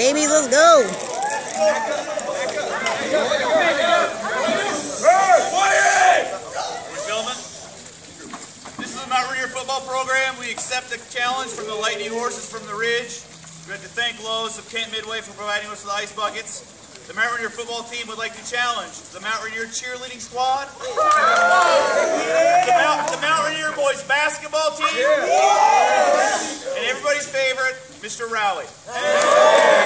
babies. Let's go. We're filming. This is the Mount Rainier football program. We accept the challenge from the Lightning horses from the Ridge. We have to thank Lowe's of Kent Midway for providing us with ice buckets. The Mount Rainier football team would like to challenge the Mount Rainier cheerleading squad, the Mount Rainier boys basketball team, and everybody's favorite, Mr. Rowley.